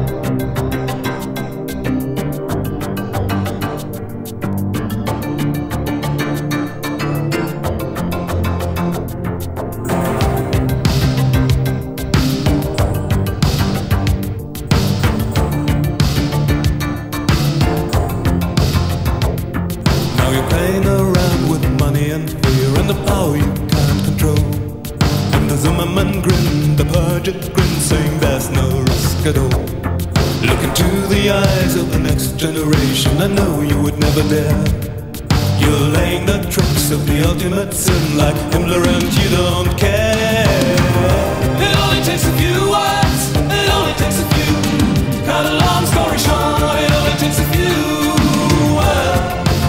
Playing around with money and fear and the power you can't control. And the Zimmerman grin, the perjured grin, saying there's no risk at all. Look into the eyes of the next generation, I know you would never dare. You're laying the tricks of the ultimate sin like Himmler and you don't care. It only takes a few words, it only takes a few. Cut a long story short, it only takes a few words.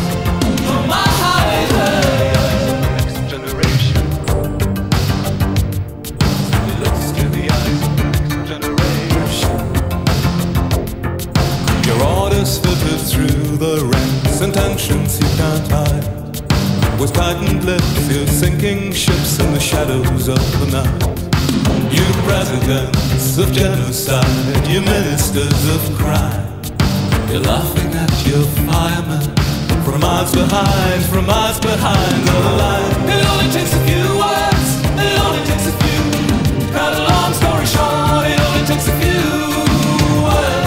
Filtered through the ranks, intentions you can't hide. With tightened lips, you're sinking ships in the shadows of the night. You presidents of genocide, you ministers of crime. You're laughing at your firemen from miles behind the line. It only takes a few words, it only takes a few. Cut a long story short, it only takes a few words.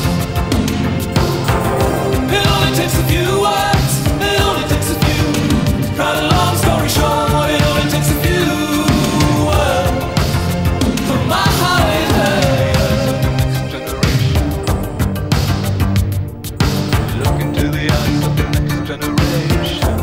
Takes a few words, it only takes a few. Cut a long story short, it only takes a few words. For my next generation. Look into the eyes of the next generation.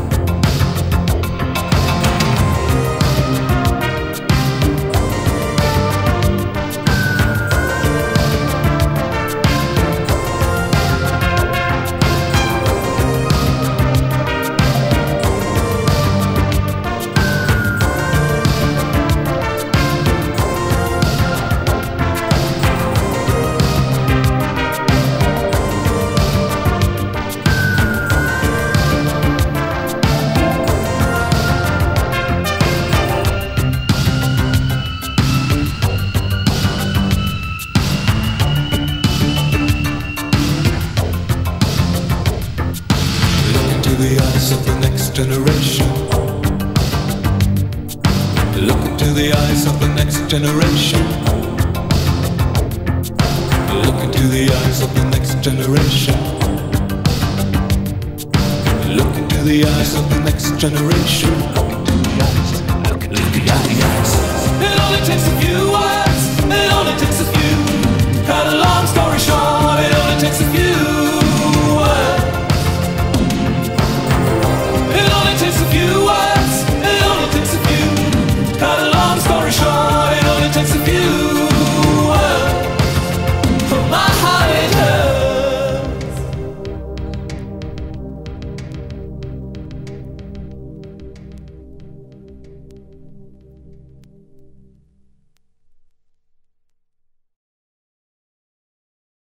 The eyes of the next generation. Look into the eyes of the next generation. Look into the eyes of the next generation. Look into the eyes of the next generation. Look into the eyes. It only takes a few words, it only takes a few. Cut a long